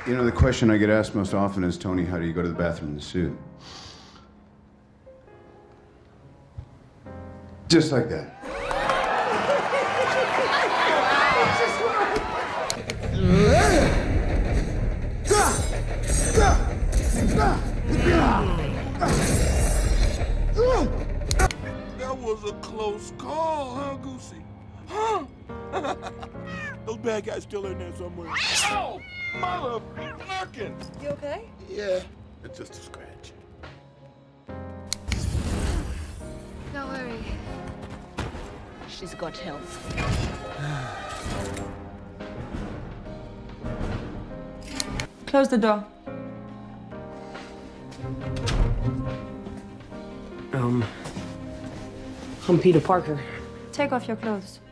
You know, the question I get asked most often is, Tony, how do you go to the bathroom in the suit? Just like that. That was a close call, huh, Goosey? Huh? Those bad guys still in there somewhere. Oh, motherfucking! You okay? Yeah, it's just a scratch. Don't worry. She's got help. Close the door. I'm Peter Parker. Take off your clothes.